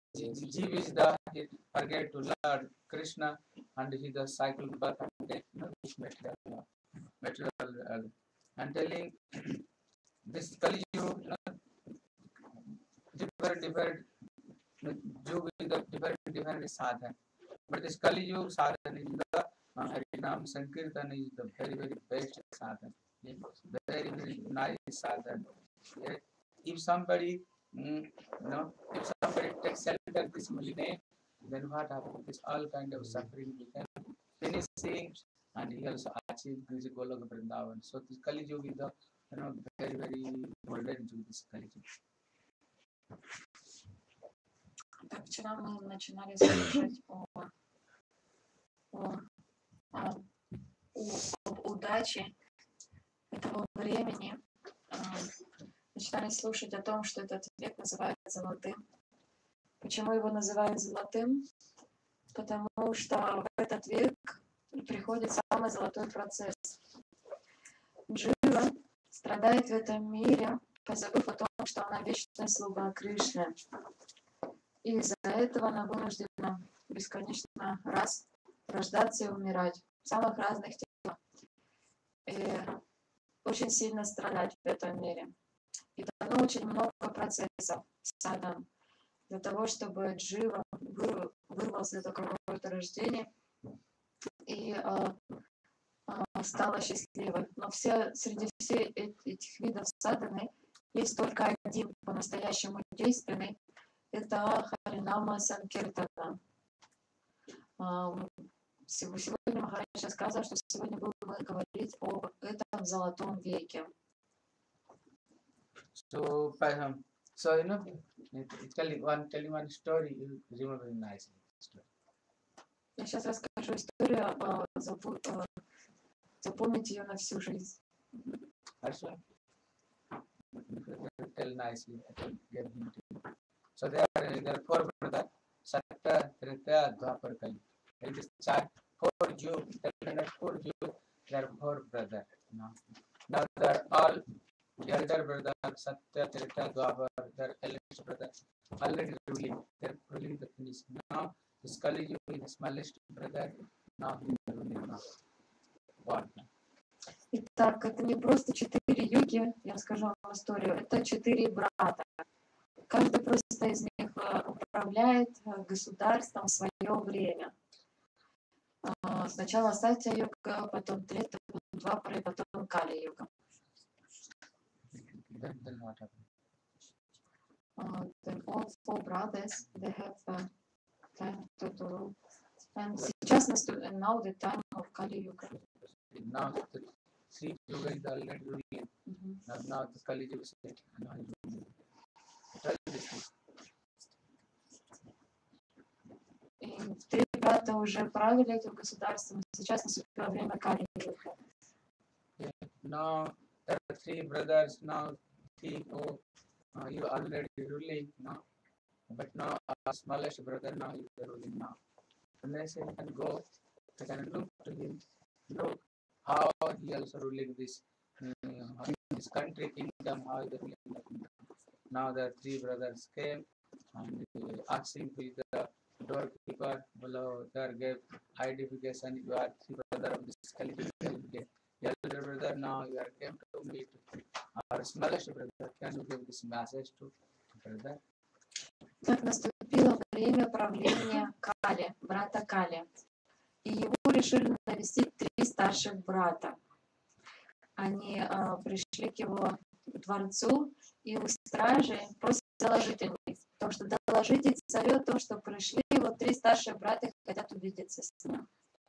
Jeev is the he forget to Lord Krishna, and he the cycle birth and death, this material, and telling this Kali Yuga, different Yuga is the different sadhana. But this Kali Yuga sadhana is the Harinam Sankirtan is the very best sadhana. Very nice sadhana. If somebody, if somebody takes shelter this name, then what happens? This all kind of suffering we can finishing, and he also achieved this Golok Vrindavan. So this Kali Yuga is the very golden Yuga. This Kali Yuga. Так, вчера мы начинали слушать об удаче этого времени. Начинали слушать о том, что этот век называют золотым. Почему его называют золотым? Потому что в этот век приходит самый золотой процесс. Джива страдает в этом мире, позабыв о том, что она вечная слуга Кришны. И из-за этого она вынуждена бесконечно раз рождаться и умирать в самых разных телах. И очень сильно страдать в этом мире. И дано очень много процессов садам для того, чтобы Джива вырвался из какого-то рождения и стала счастливой. Но среди всех этих видов садханы есть только один по-настоящему действенный. Это Харинама Санкиртана. Сегодня Махарадж сказал, что сегодня будем говорить об этом золотом веке. So tell you one story, you remember nicely. Я сейчас расскажу историю, запомните ее на всю жизнь. Also, tell nicely. So there are four brothers, Satta, Treta, Dwapar, Kali. In this chart, four Jews, there are four brothers. Now they are all elder brother, Satya, Treta, Dwapar, their eldest brother, already ruling. They are ruling the finish. Now this Kali Yuga is the smallest brother. Now he is ruling now. What? Итак, это не просто 4 юги, я расскажу вам историю, это 4 брата. Каждый просто из них управляет государством в свое время. Сначала Сатья-юга, потом Трета, потом Двапара и потом Кали-юга. Then all four brothers, they have time to rule. And сейчас наступил now the time of Kali-yuga. Now the three yuga is already ruling. Now the Kali Yuga is now ruling. И 3 брата уже правили этим государством. Сейчас наступило время Кали-юга. Now there are 3 brothers. Now you already ruling now, but now our smallest brother now is ruling now. And they say, can go, they can look to him, look how he also ruling this country, kingdom, how he ruling the kingdom. Now the 3 brothers came and asking who is the doorkeeper below. There gave identification. You are 3 brothers of this Kali Yuga. Elder brother, now you are came to meet our smallest brother. Can you give this message to brother? Так наступило время правления Кали, брата Кали. И его решили навестить 3 старших брата. Они пришли к его дворцу, и у стражи просят доложить о них. Потому что доложите царю о том, что пришли вот 3 старших брата и хотят увидеться с ним.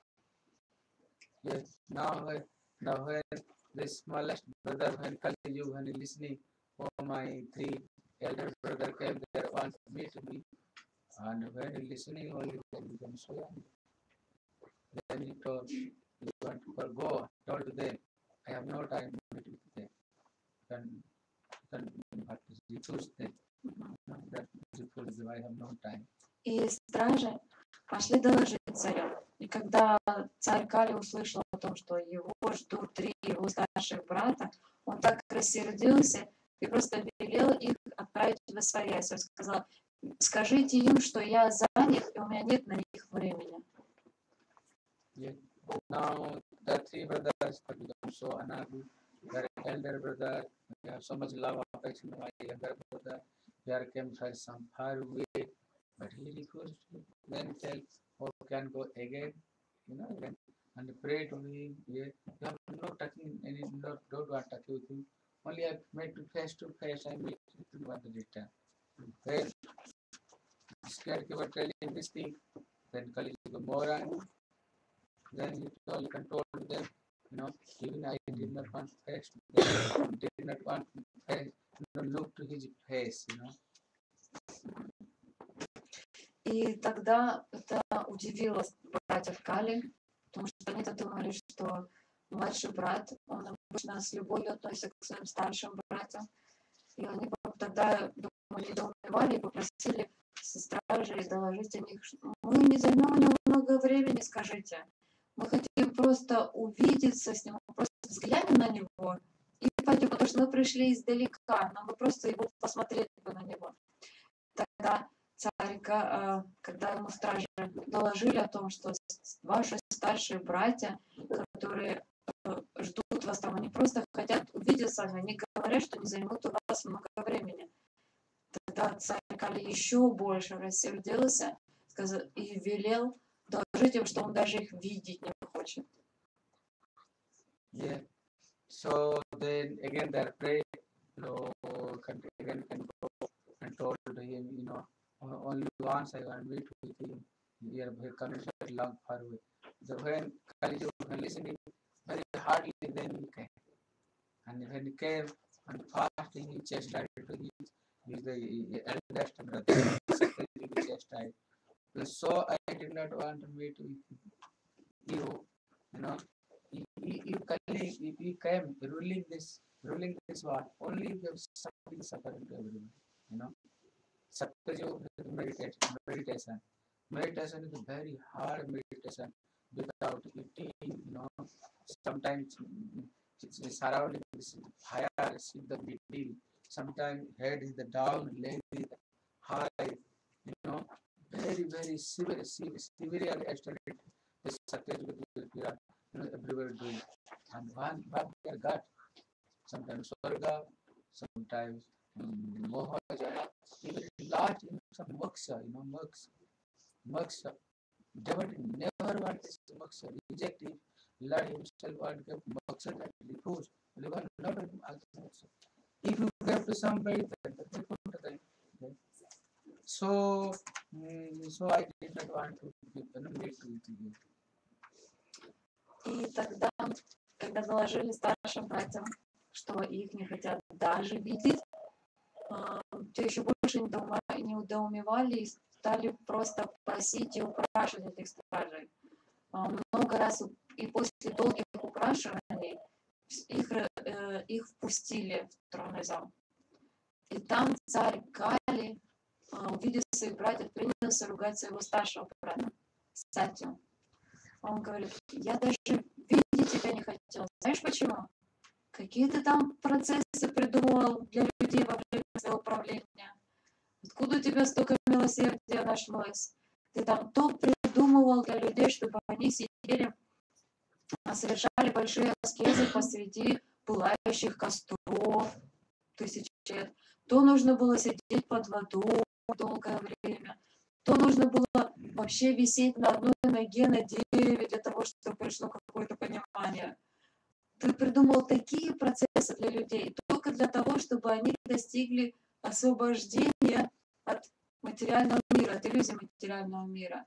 Yes, now when the smallest brother, when Kali Yuga, when listening, oh my 3 elder brother came there, want to meet me, and when listening only become so young. Then he told, you want to go, told to them, I have no time to meet with them. Then you choose them. That is I have no time. И стражи пошли доложить царю. И когда царь Кали услышал о том, что его ждут 3 его старших брата, он так рассердился и просто велел их отправить в Освоясь. Он сказал, Скажите им, что я занят, и у меня нет на них времени. Yeah. Now the three brothers have become so unhappy. Their elder brother, they have so much love affection. My younger brother, here came from some far away, but he refused to then tell, "Oh, can go again, again, and pray to me. Yeah, you have not touching any, not don't want to touch with you. Only I met to face. I meet to want to return." Then scared keep telling this thing. Then Kali more angry. Then he told them, even I did not want face, did not want face, look to his face. И тогда это удивило братьев Кали, потому что они-то думали, что младший брат, он обычно с любовью относится к своим старшим братьям. И они тогда, думаю, недоумевали и попросили со стражей доложить о них. Мы не займем у него много времени, скажите. Мы хотим просто увидеться с ним, просто взглянем на него и пойдем, потому что мы пришли издалека, нам бы просто его посмотреть бы на него. Тогда царь, когда ему стражи доложили о том, что ваши старшие братья, которые ждут вас там, они просто хотят увидеться, они говорят, что не займут у вас много времени. Тогда царь Кали еще больше рассердился и велел доложить им, что он даже их видеть не хочет. Yeah. So then again they prayed, again can go and told him, only once I want to meet with him. Here coming so long far away. So when Kali was listening very hardly, then he came. And when he came and fasting, he chastised to he's the eldest brother, secretly chastised. So I did not want to meet with you, if you came ruling this world, only if you have something suffering to everyone, Satyajo meditation. Meditation is a very hard meditation without eating, sometimes it's surrounding this higher is the middle, sometimes head is the down, leg is the high, very, very severely extended this Satyajo we are everywhere doing. And one we got sometimes Swarga, sometimes Mohaja, even large some moksha, moksha. Devil never want this moksha, reject it, Lord himself want to give moksha that refuse. Not if you give to somebody, then they put to them. So I did not want to meet with you. И тогда, когда доложили старшим братьям, что их не хотят даже видеть, те еще больше недоумевали и стали просто просить и упрашивать этих стражей. Много раз и после долгих упрашиваний их впустили в тронный зал. И там царь Кали, увидев своих братьев, принялся ругать своего старшего брата, Сатью. Он говорит: я даже видеть тебя не хотел. Знаешь почему? Какие ты там процессы придумывал для людей во время своего правления? Откуда у тебя столько милосердия нашлось? Ты там то придумывал для людей, чтобы они сидели, совершали большие аскезы посреди пылающих костров тысячи лет. То нужно было сидеть под водой долгое время, то нужно было вообще висеть на одной ноге на дереве для того, чтобы пришло какое-то понимание. Ты придумал такие процессы для людей только для того, чтобы они достигли освобождения от материального мира, от иллюзий материального мира.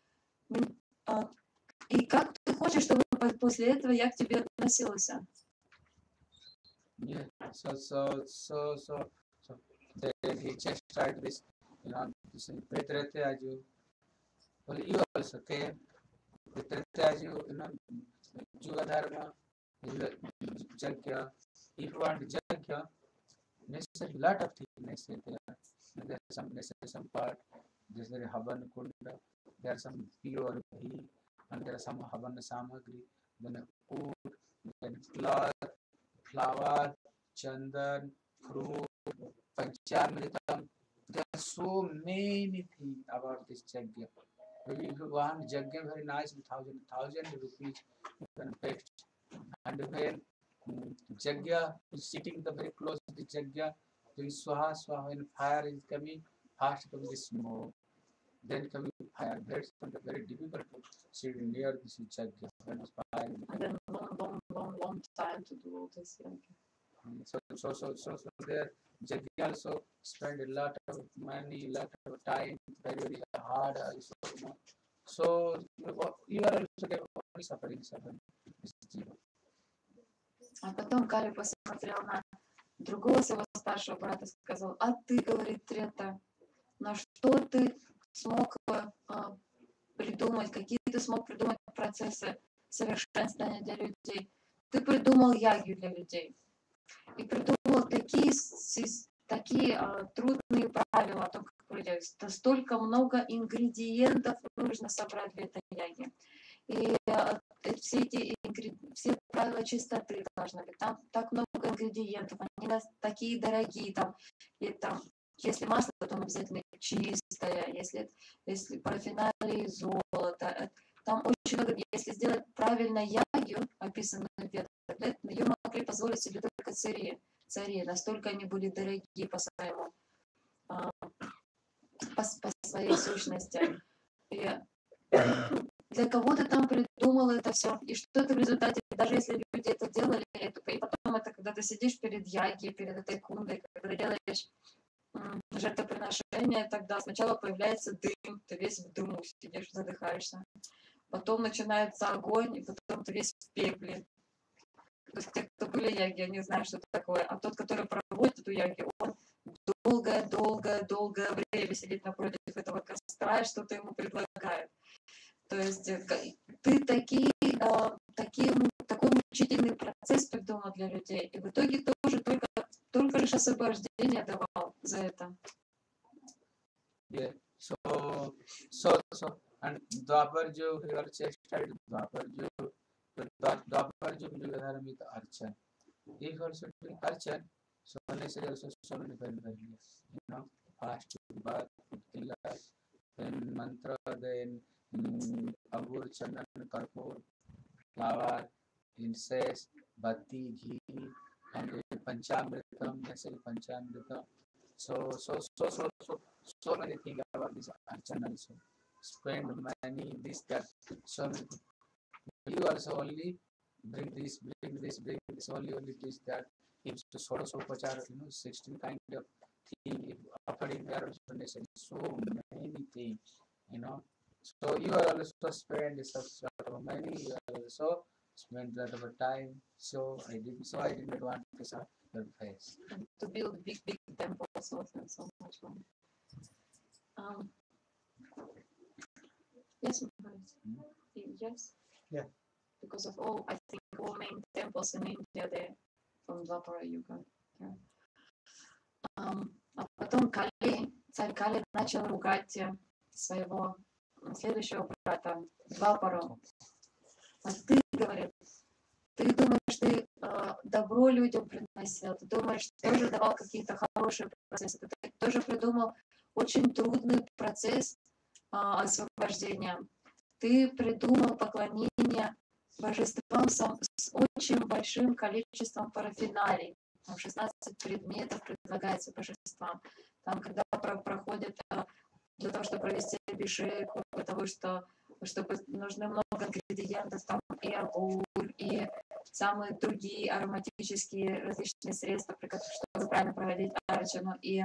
И как ты хочешь, чтобы после этого я к тебе относился? Yeah, so he just tried this, Petrate well, you also came, Petrate Juga Dharma, Jagya. If you want Jagya, necessary lot of things necessary there. There are some necessary some part. There's a Havan Kunda. There are some pure ghee, and there are some Havan Samagri. Then wood, then cloth, flower, chandan, fruit, Panchamritam, there are so many things about this Jagya. Maybe if you want Jagya very nice, 1,000 rupees you can pay. And when Jagya is sitting the very close to the Jagya, then Swaha Swaha, when fire is coming, fast comes the smoke. Then coming fire, that's very difficult to sit near this Jagya when fire is And coming. then long time to do all this. So there, Jaggi also spend a lot of money, a lot of time, very, very hard also, you know. So you are also only suffering. А потом Кали посмотрел на другого своего старшего брата и сказал: а ты, говорит, Трета, на что ты смог придумать, какие ты смог придумать процессы совершенствования для людей? Ты придумал ягью для людей. И придумал такие трудные правила о том, как людей. Столько много ингредиентов нужно собрать для этой яги. И все правила чистоты должны быть. Там так много ингредиентов, они такие дорогие. Если масло, то обязательно чистое, если парафиналий золото. Там очень много. Если сделать правильно ягью, описанную в Ведах, ее могли позволить себе только цари. Настолько они были дорогие по своей сущности. И для кого ты там придумал это все, и что это в результате, даже если люди это делали, и потом это, когда ты сидишь перед яги, перед этой кундой, когда делаешь жертвоприношение, тогда сначала появляется дым, ты весь в дыму сидишь, задыхаешься. Потом начинается огонь, и потом ты весь в пепле. То есть те, кто были яги, они знают, что это такое. А тот, который проводит эту яги, он долгое время сидит напротив этого костра и что-то ему предлагает. То есть ты такой мучительный процесс придумал для людей. И в итоге тоже только лишь освобождение давал за это. Yeah. So and Dwaparju, he also studied Dwaparju. Dwaparju will with Archan. If also doing Archan, so necessary also so many very you know, fast bath, Tila, then mantra, then Abur Chandan Karpur, flower, incense, bhakti, ghee, and Panchamritam, necessary Panchamritam. So many things about this Archan also. Spend money, this, that, so many things. You also only bring this, only this, that. It's to sort of Sopachar, 16 kind of thing. If offering there also necessary, so many things, So you are also spend such money, you are also spend a lot of time. So I did not want to start your face. And to build big temples also so much fun. Yes, yes. Yeah. Because of all main temples in India, they're from Dwapara Yuga. Yeah. А потом царь Кали начал ругать своего следующего брата Двапару. А ты, говорит, ты думаешь, ты добро людям приносил, ты думаешь, тоже давал какие-то хорошие процессы, ты тоже придумал очень трудный процесс освобождения. Ты придумал поклонение божествам с очень большим количеством парафиналий. Там 16 предметов предлагается божествам. Там, когда проходит для того, чтобы провести абишек, для того, чтобы нужны много ингредиентов, там и агур, и самые другие ароматические различные средства, чтобы правильно проводить арчану, и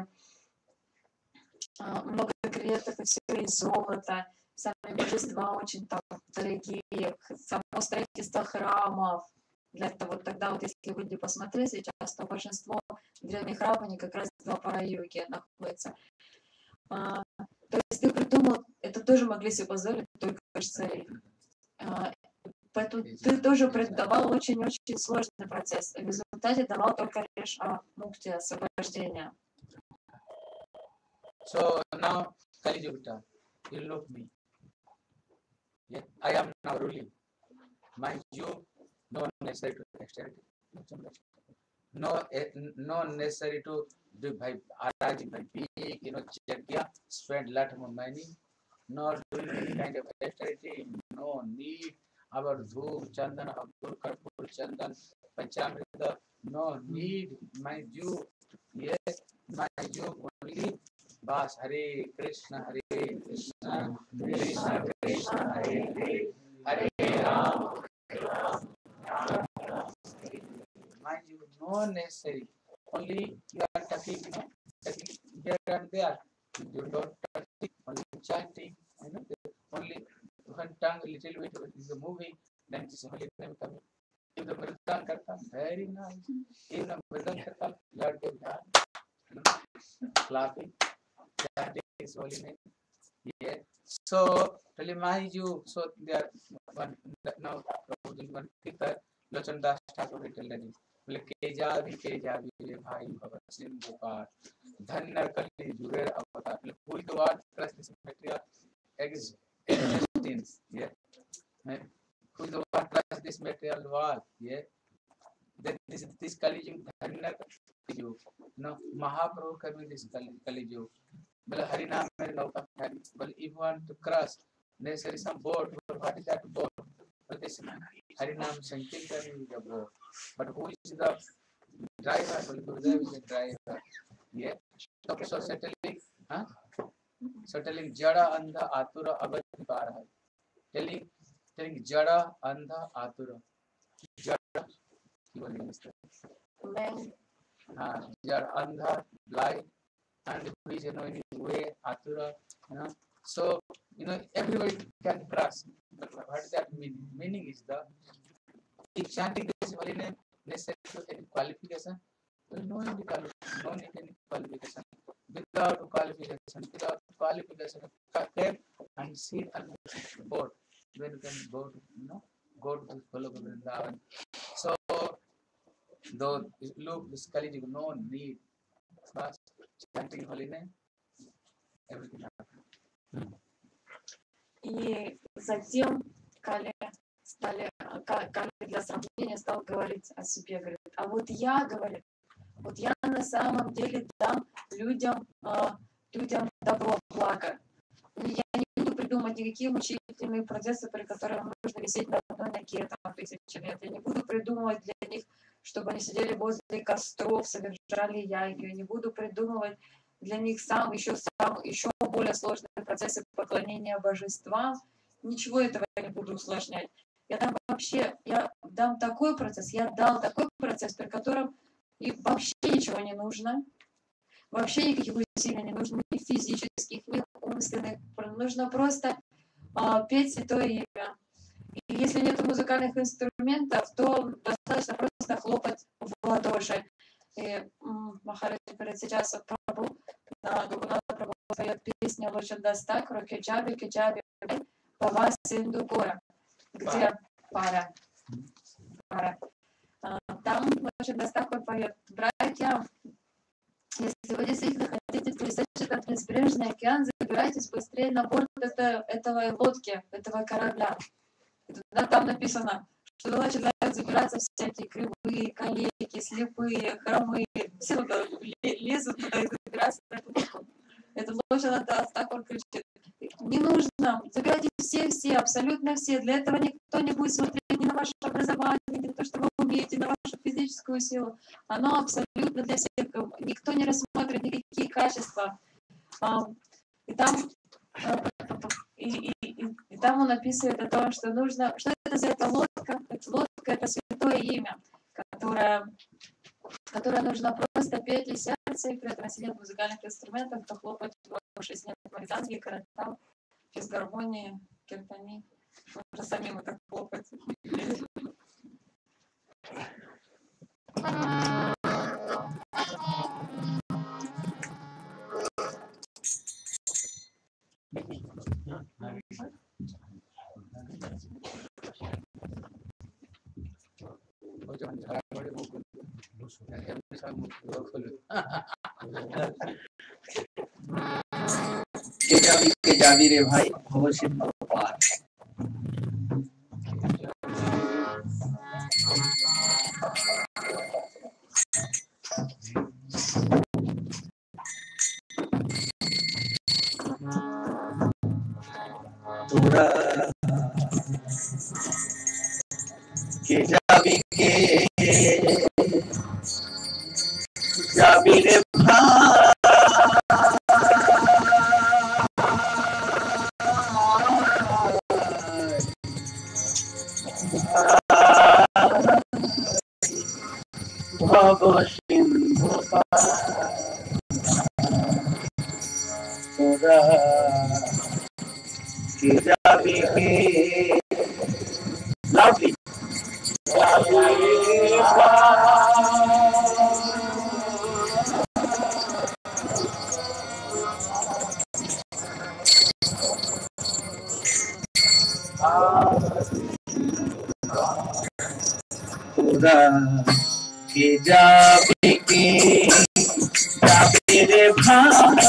много ингредиентов, и все из золота. Сами божества очень там дорогие, само строительство храмов. Для этого тогда если люди посмотреть сейчас, то большинство древних храмов, они как раз в Двапара-юге находятся. То есть ты придумал, это тоже могли себе позволить только цари. Поэтому ты тоже давал очень-очень сложный процесс. В результате давал только лишь мукти, освобождение. So now, Kalijutta, you look me. Yeah, I am now ruling. Mind you, no necessary to extend. No necessary to do by arising by big, yajna, spend lot of money, not doing any kind of austerity, no need. Our dhoop, chandan, abdul karpur, chandan, panchamrita, no need. My Jew, yes, my Jew only. Bas Hare Krishna, Hare Krishna, Krishna Krishna, Hare Hare, Hare Ram. Mind you, no necessary. Only you are touching, touching here and there. You don't touch it, only chanting, only one tongue a little bit is moving, then it's holy name coming. If the Mridan Karta, very nice. If the Mridan Karta, Lord give clapping, chanting his holy name. Yeah. So, remind you, so there one now one thinker, Lochan Das Thakur written that बोले के जा भी रे भाई भगत सिंह गोपाल धन्य कली जुगे अवतार who is the one plus this material existence yeah who is the one plus this material wall yeah then this kali jug धन्य कली जुग no Mahaprabhu coming this kali jug बोले हरि नाम में नौका है but if you want to cross necessary some boat what is that boat but this Hari Nam Sankirtan is the boat but who is the driver? Well, Gurudev is the driver. Yeah. So settling Jada Andha Atura Abadipara. Telling Jada Andha Atura. Jada. Jada Andha blind and who is in his way Atura. So everybody can cross. But what does that mean? Meaning is the if chanting this holy name necessary to any qualification, well, no need any qualification. Without qualification, come and sit on the boat. When you can go to follow Vrindavan. So, though look, this Kali Yuga, no need. First, chanting holy name, everything happens. И затем Кали для сравнения стал говорить о себе, говорит, а вот я, говорит, вот я на самом деле дам людям добро, благо. Я не буду придумывать никакие мучительные процессы, при которых нужно висеть на одной ноге там 1000 лет. Я не буду придумывать для них, чтобы они сидели возле костров, совершали яги. Я не буду придумывать для них еще более сложные процессы поклонения божествам. Ничего этого я не буду усложнять. Я дам такой процесс, я дал такой процесс, при котором и вообще ничего не нужно, вообще никаких усилий не нужно, ни физических, ни умственных. Нужно просто петь святое имя. И если нет музыкальных инструментов, то достаточно просто хлопать в ладоши. И Махарадж сейчас Прабху поет песню Лочан Дастак, Рокеджаби, Кеджаби, Пава Синду Гора, где пара. Там Лочан Дастак поет: братья, если вы действительно хотите пересечь этот безбрежный океан, забирайтесь быстрее на борт этой лодки, этого корабля. Там написано, что начинают забираться всякие кривые, калеки, слепые, хромые. Все лезут туда и забираются на эту лодку. Это Лочан Дастак кричит: не нужно, забирайте все, абсолютно все. Для этого никто не будет смотреть ни на ваше образование, ни на то, что вы умеете, на вашу физическую силу. Оно абсолютно для всех. Никто не рассмотрит никакие качества. И там он описывает о том, что нужно, что это за эта лодка. Эта лодка — это святое имя, которое нужно просто петь из сердца, и при этом, если нет музыкальных инструментов, то хлопать в ладоши, если нет маританги, каратам, без гармонии, киртани. Можно самим это хлопать. के Xavi रे भाई भव सिंधु पार তোরা কে যাবি রে ভাই ভব সিন্ধু তোরা কে যাবি লাভলি তোরা কে যাবি রে ভাই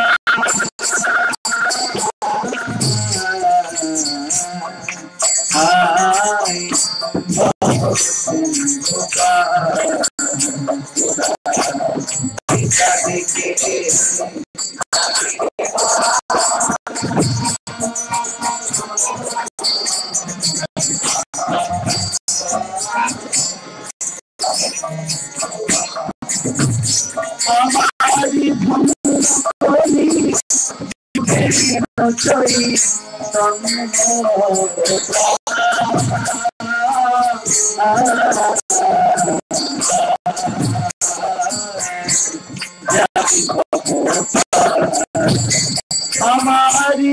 हमारी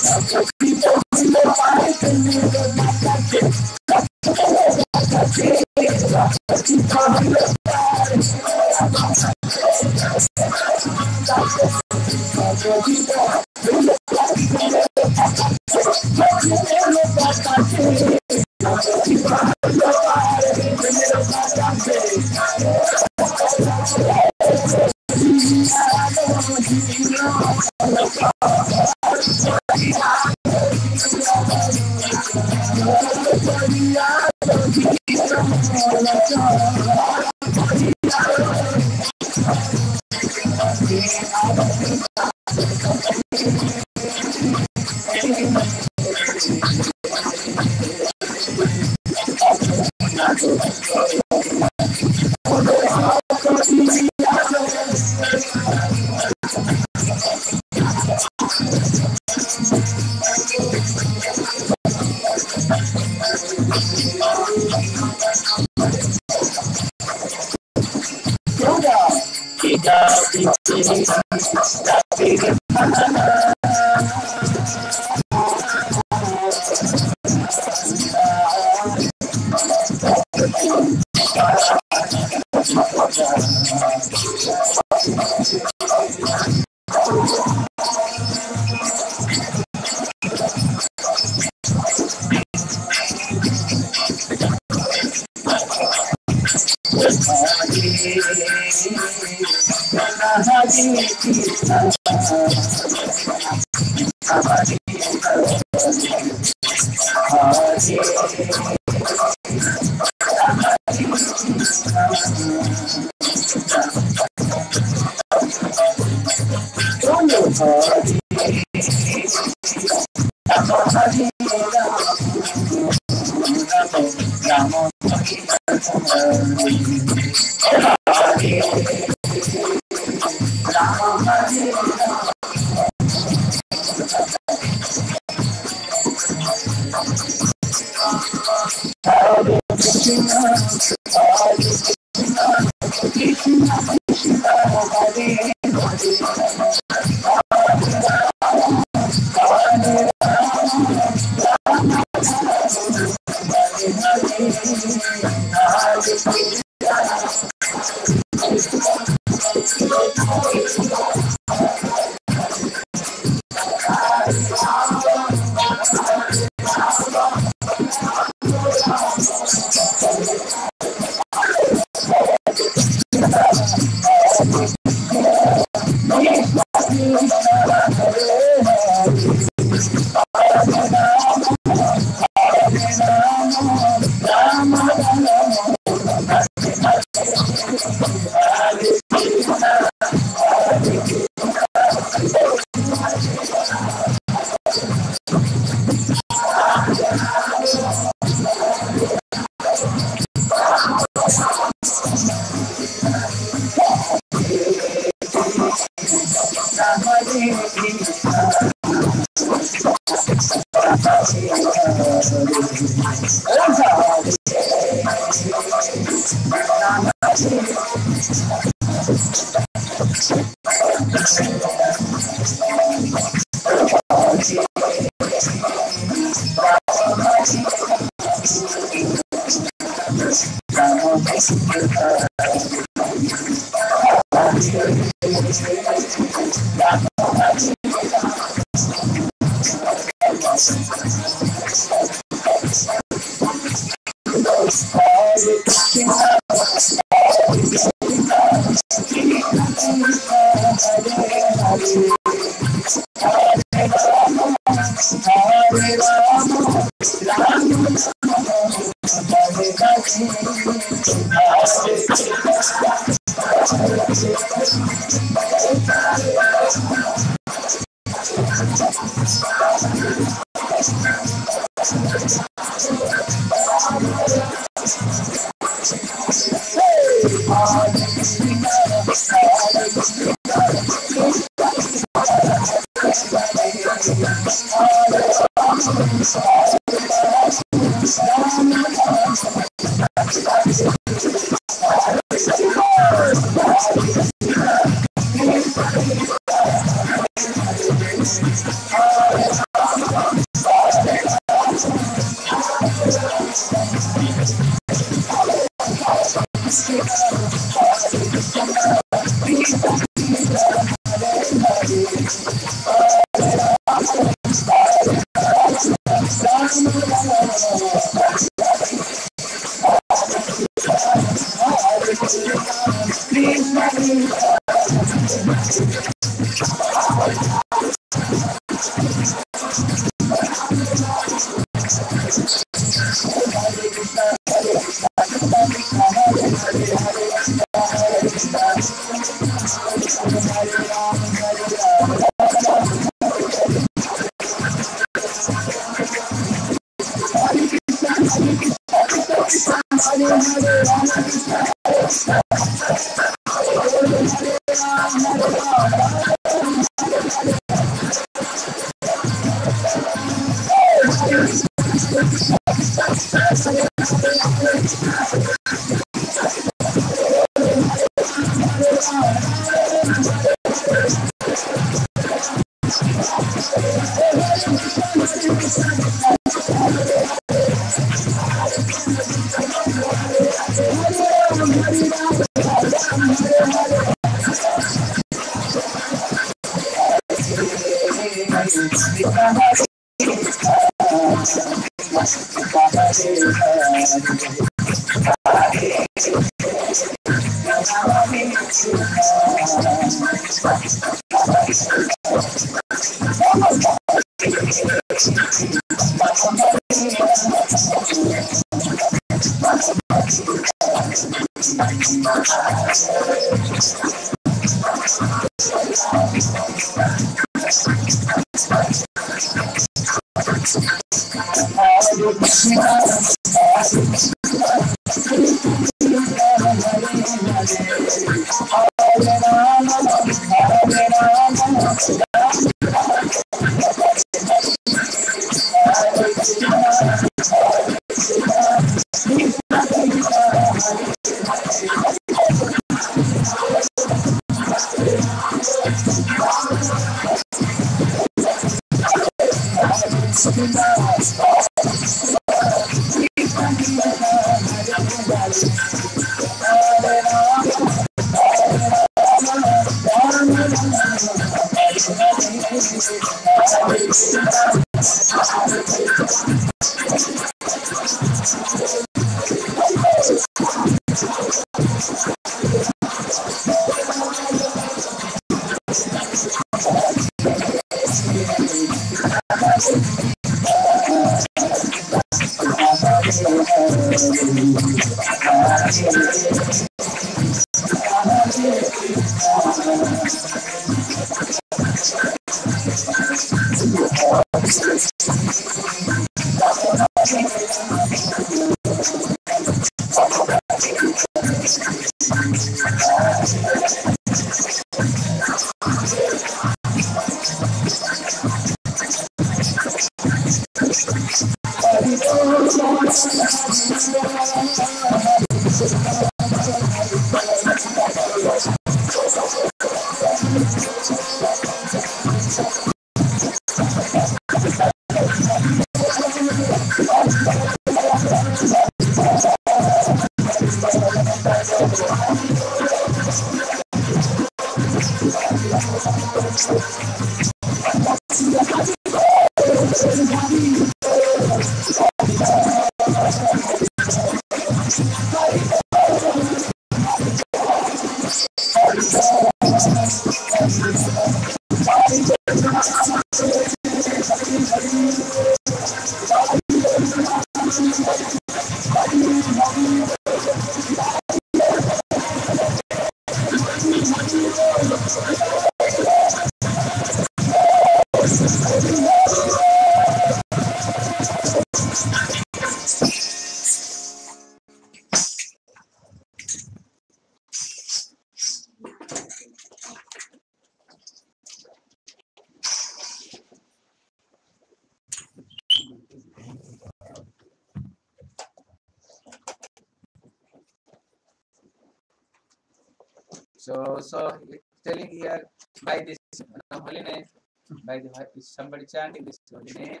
So it's telling here by this holy name, by the somebody chanting this holy name.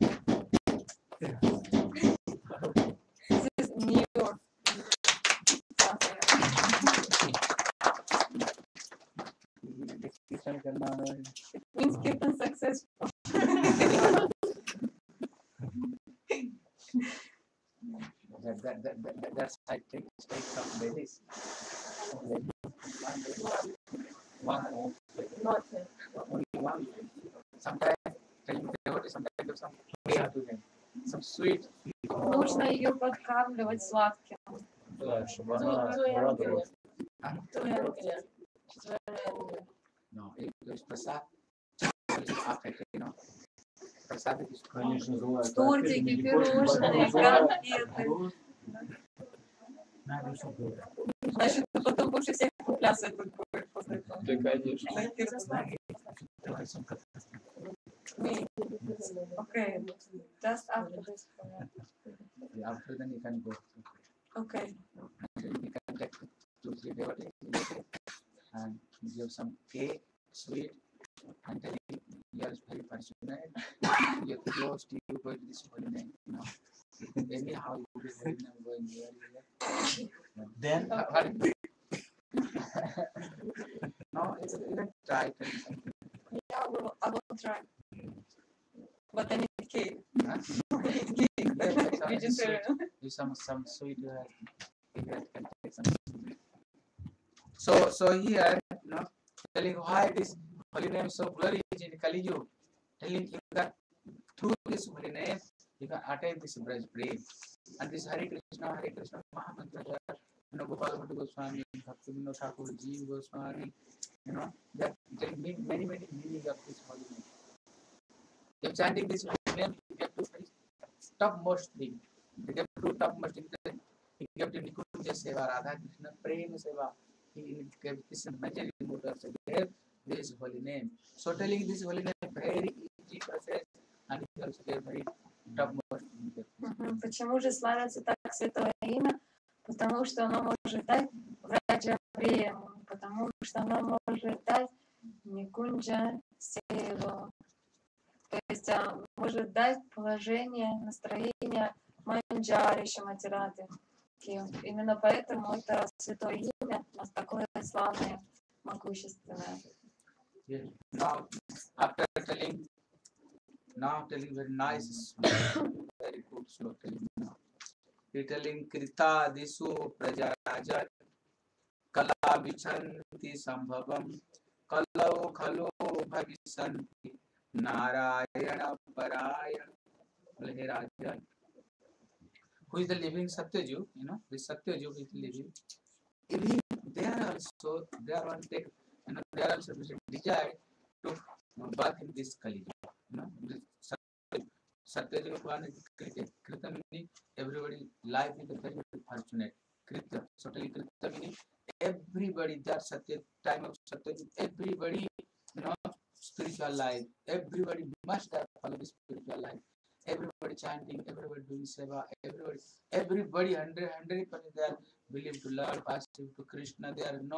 This is new. It means keep them successful. That's I take some ladies. One, only one. Sometimes sometimes some sweet. Нужно ее подкармливать сладким. Да, чтобы она радовалась. No, it is prasad. Prasad is Конечно, называют. Тортики, пирожные, конфеты. Значит, ты потом больше всех поплясывать будешь после этого. Да, конечно. Okay, just after this. After then you can go. Okay. You can take 2-3 devotees and give some cake, sweet, and tell him you are very fortunate. You are close to you going to this holy name. No. Anyhow, you this holy name going here. Then No, it's even try. Yeah, I will try. But I need cake. Huh? Vegetarian. Do some sweet. You can take some. So here, telling why this holy name is so glorious in Kali Yuga. Telling you that through this holy name you can attain this breath. And this Hare Krishna Mahamantra, Gopal Bhatta Goswami, Bhaktivinoda Thakur, Jeev Goswami, that there mean many meanings of this holy name. If chanting this holy name, you have to topmost thing. You have to topmost thing. You have to Nikunja Seva, Radha Krishna, Prema Seva. He gave this material motors gave this holy name. So telling this holy name very easy process and he also gave very topmost. Почему же славится так святое имя? Потому что оно может дать враджа прему, потому что оно может дать Никунджа Севу. То есть может дать положение, настроение Манджари Шаматираты. Именно поэтому это святое имя у нас такое славное, могущественное. Yes. Now, after telling very nice, very good slow telling now. He telling Krita Disu Prajaraja Kala Vichanti Sambhavam Kalau Khalo Bhavisanti Narayana Parayana. Well, here Rajan. Who is the living Satyajug? You know, this Satyajug is living. Even they are also, they are one take, you know, they are also desired to birth in this Kali. You know, Satyajug one is Krita meaning everybody life is very fortunate. Krita, totally Krita meaning everybody that Satya time of Satyajug, everybody, you know, spiritual life, everybody must have follow the spiritual life. Everybody chanting, everybody doing seva, everybody 100% they are believe to Lord, positive to Krishna. They are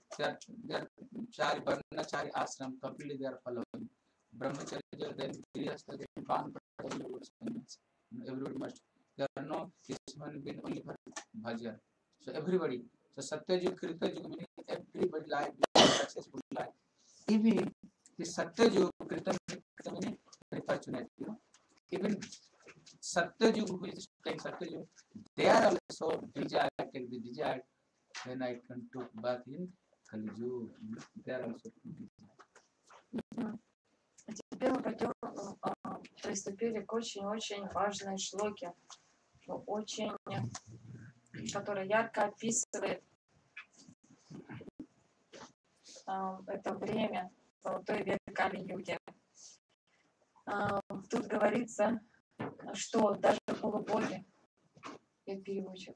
Chari Varna, Chari Ashram, completely they are following. Brahmacharya, then Grihastha, then Van, everybody must. There are no, this one been only for bhajan. So everybody, so Satyajug, Kritajug, meaning everybody life, successful life. Even the Satyajug, Kritajug, meaning very fortunate, you know. Even Satyajug, who is taking Satyajug, they are also desired, take the desired when I can took bath in Kalijug. They are also desired. А теперь мы пойдем, приступили к очень-очень важной шлоке, очень, которая ярко описывает это время, золотой век Кали-юги. Тут говорится, что даже полубоги, я переводчик,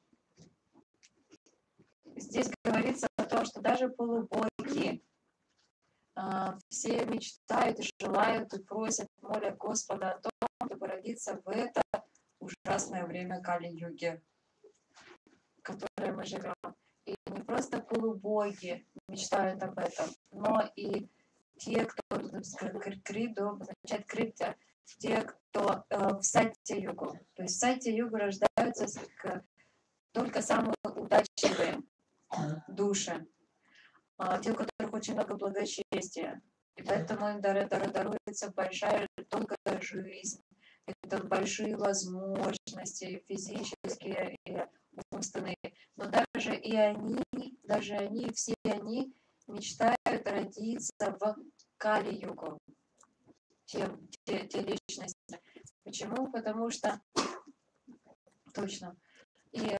здесь говорится о том, что даже полубоги все мечтают и желают и просят, молят Господа о том, чтобы родиться в это ужасное время Кали-юги, в которое мы живем. И не просто полубоги мечтают об этом, но и те, кто Криду обозначает Критя, те, кто в Сатья-югу. То есть в Сатья-югу рождаются только самые удачливые души, те, у которых очень много благочестия. И поэтому им даруется большая долгая жизнь, это большие возможности физические и умственные. Но даже они, все они мечтают родиться в Кали-югу. Те личности. Почему? Потому что точно. И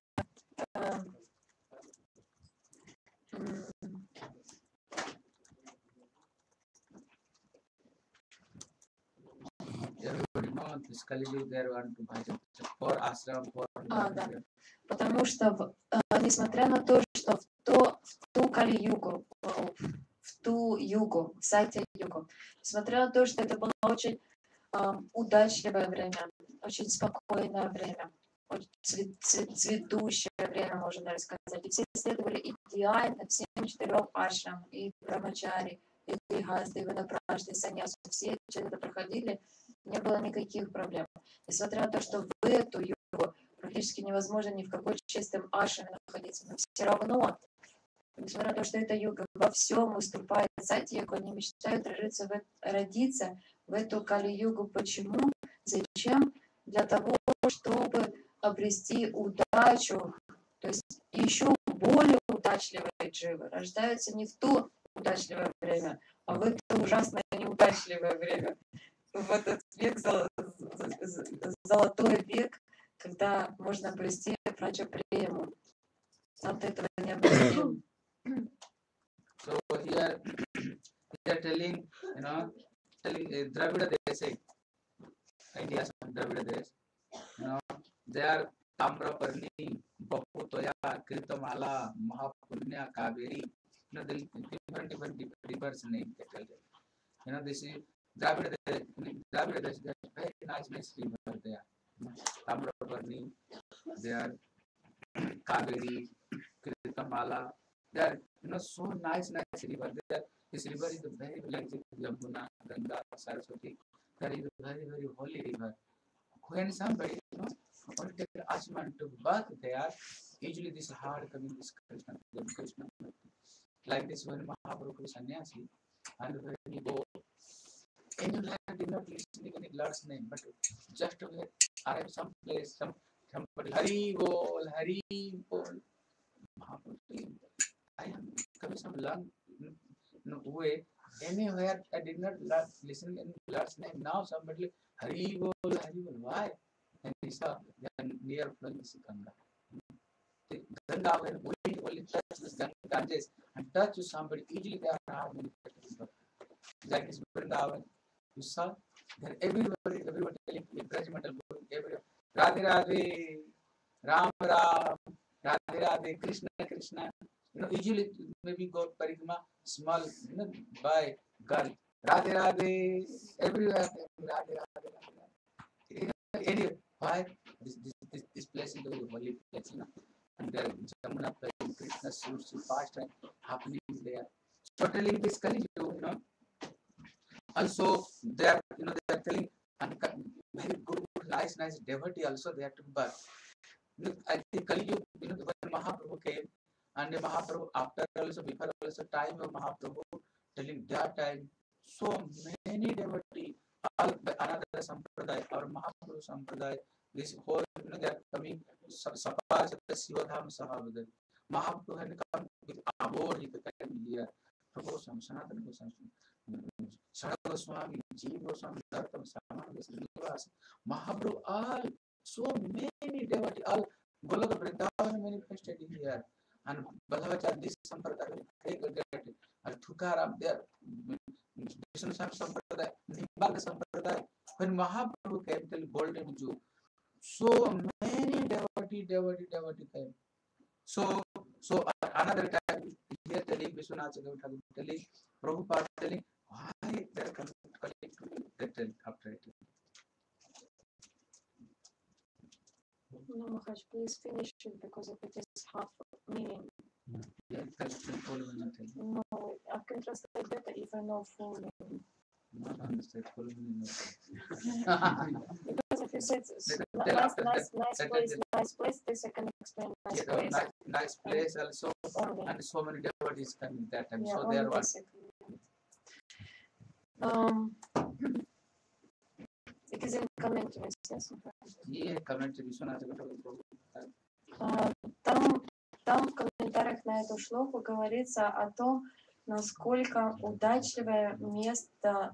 да. Потому что, несмотря на то, что в ту Кали-югу, в ту югу, в Сатья-югу, несмотря на то, что это было очень удачливое время, очень спокойное время, очень цветущее время, можно даже сказать. И все следовали идеально всем 4 ашрам, и брамачари, и грихасты, и ванапрашты, и саньясы, все через это проходили, не было никаких проблем. Несмотря на то, что в эту югу практически невозможно ни в какой чистом ашраме находиться, но все равно, несмотря на то, что эта юга во всем уступает Сатья-югу, они мечтают родиться в эту Кали-югу. Почему? Зачем? Для того, чтобы обрести удачу, то есть еще более удачливые дживы рождаются не в то удачливое время, а в это ужасное неудачливое время. В этот век, золотой век, когда можно обрести праджа-прему. От этого не обрести. So here telling, you know, Dravida Desai, ideas of Dravida Desai, you know, they are Tamraparni, Baputoya, Kritamala, Mahapunya, Kaveri, you know, the different rivers name. You know, this is Dravida Desai, very nice river there. Tamraparni, they are Kaveri, Kritamala. They are, you know, so nice river. This river is very like Yamuna, Ganga, Saraswati. That is a very holy river. When somebody, you know, want to take ashman to bath there, usually this hard coming this Krishna. Like this one Mahaprabhu sannyasi, And when you go, anyone did not listen even in Lord's name, but just to arrive some place, somebody, Hari Bol, Hari Bol. Mahaprabhu, I am coming some long way. Anywhere I did not listen in Lord's name. Now somebody Hari Bol, Hari Bol. Why? And he saw the near flowing Ganga. The Ganga, when we only touch this Ganges and touch somebody, easily they are hard manifested. Like this Vrindavan, you saw that everybody telling encouragement, everyone. Radhe Radhe, Ram Ram, Radhe Radhe, Krishna Krishna. Usually maybe go Parikrama, small, by girl. Radhe Radhe, everywhere. Radhe Radhe. Anyway, why? This place is the holy place, and there Jamuna playing Krishna suits fast and happening there. Totally this Kali Yuga, Also, they are telling and very good, nice devotee also they have to birth. I think Kali Yuga, when Mahaprabhu came, and Mahaprabhu after also before also time of Mahaprabhu telling that time so many devotee all another sampradaya or Mahaprabhu sampradaya this whole they are coming Sapar Sivadham Sahavada Mahaprabhu had come with aboard in the time here Prabhu Sanatana Goswami Sarada Goswami Jeev Goswami Dartam Samana Srinivas Mahaprabhu all so many devotee all Goloka Vrindavan manifested in here. And Bhagavad this sampradaya take that and Thukaram there Vishnu sampradaya Nimbarga sampradaya when Mahaprabhu came till golden Jew so many devotee came so another time here telling Vishwanath Thakur telling Prabhupada telling why they are coming to get after it. No, Maharaj, please finish it because if it is half meaning. Yeah, No, I can translate better if I know full meaning. Not understand full meaning. Because if you said nice place, this I can explain nice place. Nice place also, only. And so many devotees coming that time. Yeah, So they are what? It is in commentaries, yes. Yeah, commentary. Там в комментариях на эту шлоку говорится о том, насколько удачливое место,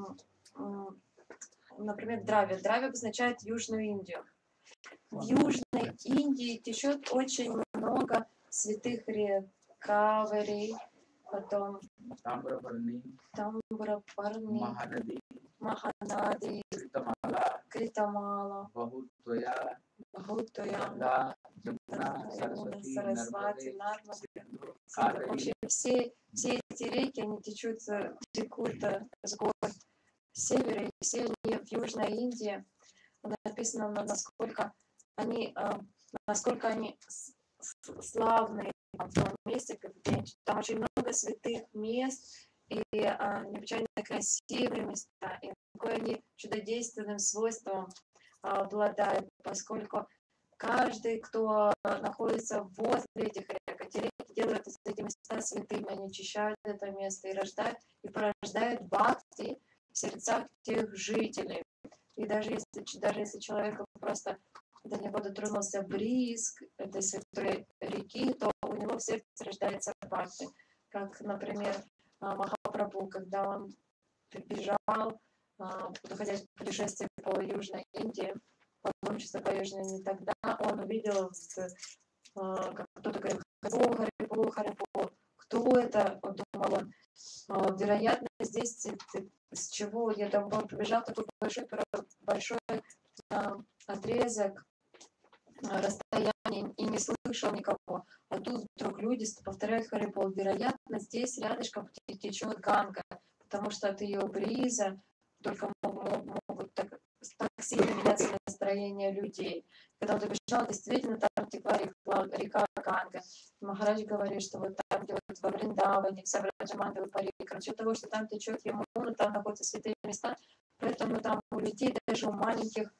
например, Драви. Драви обозначает Южную Индию. В Южной Индии течет очень много святых рек, Кавери, потом Тамбрапарни, Маханади, Критамала, Бхутоя, Сарасвати, Нармада. В общем, все эти реки, они текут с гор севера, и все они в Южной Индии. Написано, насколько они славные в том месте, где там очень много святых мест и необычайно красивые места, и какое они чудодейственным свойством обладают, поскольку каждый, кто находится возле этих рек, эти реки делают эти места святыми, они очищают это место и порождают бхакти в сердцах тех жителей. И даже если человеку просто до него дотронулся бриз этой святой реки, то у него в сердце рождается бхакти. Как, например, Махапрабху, когда он бежал, находясь в путешествии по Южной Индии, паломничество по Южной Индии, тогда он увидел, как кто-то говорил, Харипу, кто это, думал он, вероятно, здесь с чего я там пробежал такой большой отрезок расстояния и не слышал никого. А тут вдруг люди повторяют Харипол. Вероятно, здесь рядышком течет Ганга, потому что от ее бриза только могут так сильно меняться настроение людей. Когда он добежал, действительно там текла река Ганга. Махарадж говорит, что вот там, где вот во Вриндаване, в Савраджамандовой Парикраме, за того, что там течет Ямуна, там находятся святые места, поэтому там у людей, даже у маленьких,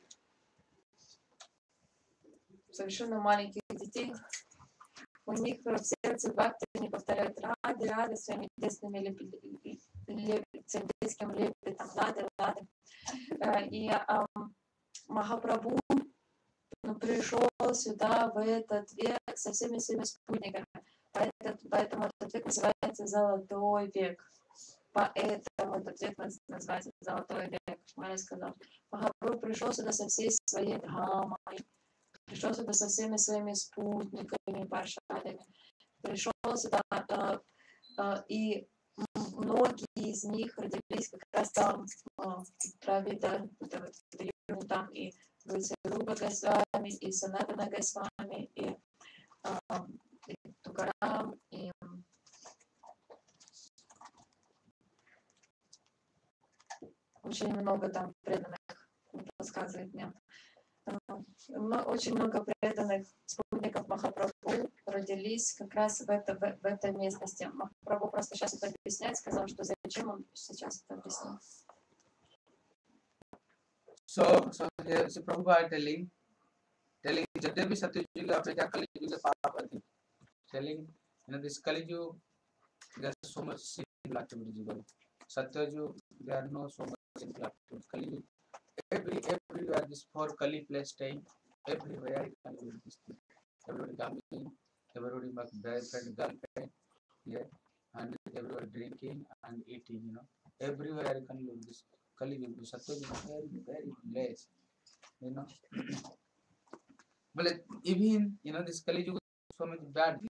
совершенно маленьких детей, у них в сердце бхакти они повторяют рады своими детственными царь лепетом, лады. И Махапрабху пришел сюда в этот век со всеми своими спутниками. Поэтому этот век называется Золотой век. Поэтому этот век называется Золотой век. Мария сказала, Махапрабху пришел сюда со всей своей драмой, пришел сюда со всеми своими спутниками, паршадами, пришел сюда, и многие из них родились как раз там, правда, там и Руба Госвами, и Санатана Госвами, и Тукарам, и очень много там преданных, рассказывает мне. Очень много преданных спутников Махапрабху родились как раз в этой местности. Махапрабху просто сейчас это объясняет, сказал, что зачем он сейчас это объяснил. So Prabhupada telling Jadyapi Satyuga Apeksha Kali Yuga Papati, telling, this Kali Yuga, there's so much simple activity. Satyuga, there are no so much simple activities. Kali Yuga, everywhere this for Kali place staying, everywhere Kali Yuga is this. Everybody gambling, everybody make boyfriend, girlfriend, yeah, and everybody drinking and eating, everywhere Kali Yuga this. Kali Yuga, Satyuga is very, very less, But even, this Kali Yuga is so much bad